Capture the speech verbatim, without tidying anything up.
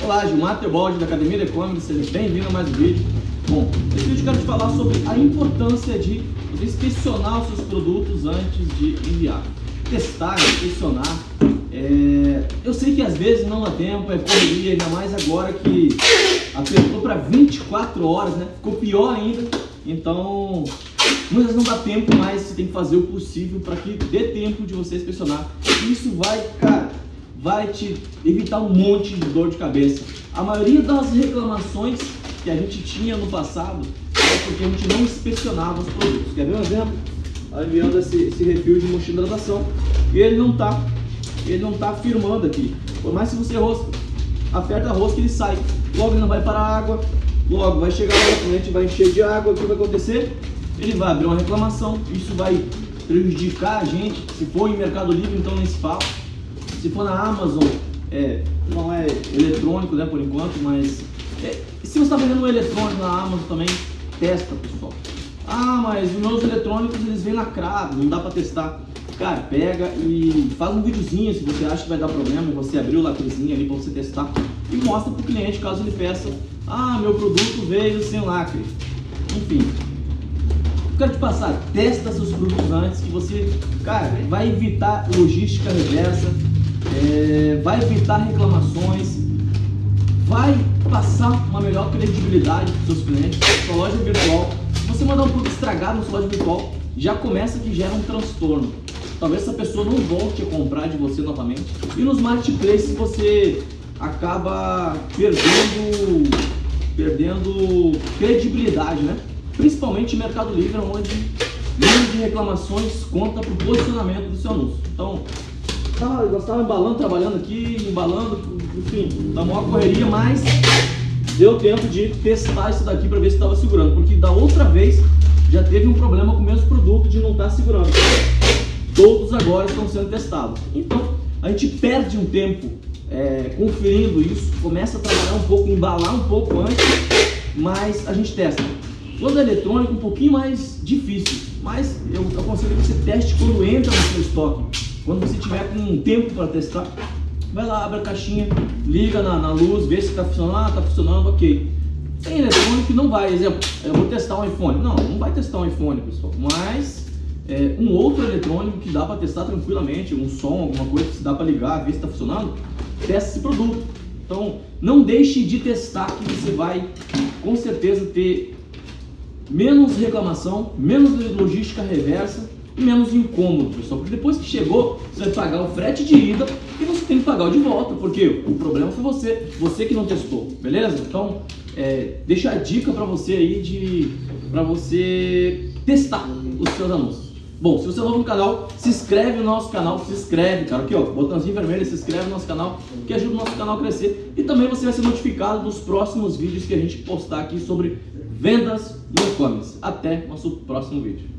Olá, Gilmar Teobaldi da Academia de E-Commerce, seja bem-vindo a mais um vídeo. Bom, nesse vídeo eu quero te falar sobre a importância de você inspecionar os seus produtos antes de enviar. Testar, inspecionar. É... Eu sei que às vezes não dá tempo, é correria, ainda mais agora que apertou para vinte e quatro horas, né? Ficou pior ainda. Então, muitas vezes não dá tempo, mas você tem que fazer o possível para que dê tempo de você inspecionar. Isso vai, cara, vai te evitar um monte de dor de cabeça. A maioria das reclamações que a gente tinha no passado é porque a gente não inspecionava os produtos. Quer ver um exemplo? Enviando esse, esse refil de mochila de hidratação e ele não tá, ele não tá firmando aqui. Por mais que você rosca, aperta a rosca, ele sai. Logo ele não vai para a água, logo vai chegar lá, o cliente vai encher de água. O que vai acontecer? Ele vai abrir uma reclamação, isso vai prejudicar a gente. Se for em Mercado Livre, então nem se fala. Se for na Amazon, é, não é eletrônico, né, por enquanto, mas é, se você está vendendo um eletrônico na Amazon também, testa, pessoal. Ah, mas os meus eletrônicos eles vêm lacrados, não dá para testar. Cara, pega e faz um videozinho se você acha que vai dar problema, você abrir o lacrezinho ali para você testar e mostra para o cliente caso ele peça: ah, meu produto veio sem lacre. Enfim, eu quero te passar, testa seus produtos antes que você, cara, vai evitar logística reversa. É, vai evitar reclamações, vai passar uma melhor credibilidade para os seus clientes. Sua loja virtual, se você mandar um produto estragado na sua loja virtual, já começa que gera um transtorno. Talvez essa pessoa não volte a comprar de você novamente. E nos marketplaces você acaba perdendo, perdendo credibilidade, né? Principalmente em Mercado Livre, onde o número de reclamações conta para o posicionamento do seu anúncio. Então, nós estávamos embalando, trabalhando aqui, embalando, enfim, na maior correria, mas deu tempo de testar isso daqui para ver se estava segurando, porque da outra vez já teve um problema com o mesmo produto de não estar segurando. Todos agora estão sendo testados. Então a gente perde um tempo é, conferindo isso, começa a trabalhar um pouco, embalar um pouco antes, mas a gente testa. Quando é eletrônico, um pouquinho mais difícil, mas eu aconselho que você teste quando entra no seu estoque. Quando você tiver com um tempo para testar, vai lá, abre a caixinha, liga na, na luz, vê se está funcionando. Ah, está funcionando, ok. Tem eletrônico não vai, exemplo, eu vou testar um iPhone. Não, não vai testar um iPhone, pessoal, mas é, um outro eletrônico que dá para testar tranquilamente, um som, alguma coisa que se dá para ligar, ver se está funcionando, testa esse produto. Então, não deixe de testar, que você vai com certeza ter menos reclamação, menos logística reversa, menos incômodo, pessoal, porque depois que chegou, você vai pagar o frete de ida e você tem que pagar o de volta, porque o problema foi você, você que não testou, beleza? Então, é, deixa a dica para você aí de para você testar os seus anúncios. Bom, se você é novo no canal, se inscreve no nosso canal, se inscreve, cara, aqui ó, botãozinho vermelho, se inscreve no nosso canal, que ajuda o nosso canal a crescer, e também você vai ser notificado dos próximos vídeos que a gente postar aqui sobre vendas no e-commerce. Até nosso próximo vídeo.